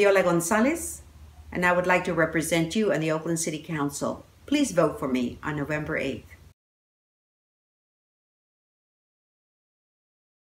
Viola Gonzales, and I would like to represent you on the Oakland City Council. Please vote for me on November 8th.